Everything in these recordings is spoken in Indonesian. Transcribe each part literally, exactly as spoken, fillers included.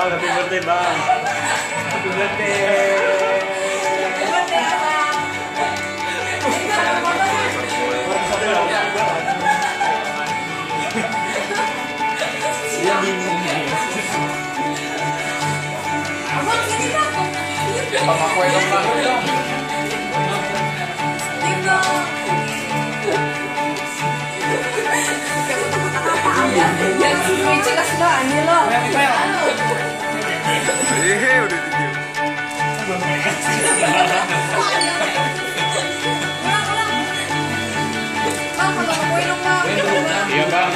Bang, happy birthday bang. Happy birthday. Dia bingung nih. Bang, aku yang bang. Yang lucu kasih lo aneh lo. Eh, udah video. Bang, kalau mau dong bang. Iya bang.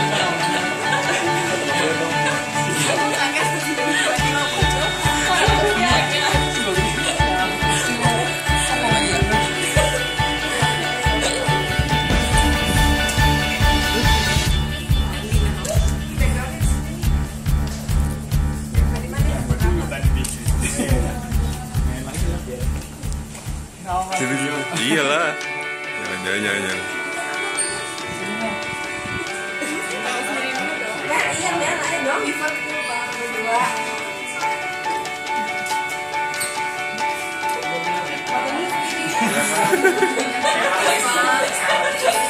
Iya lah. Jangan jangan jangan. Iya, Mel, ayo dong, event berdua. Ini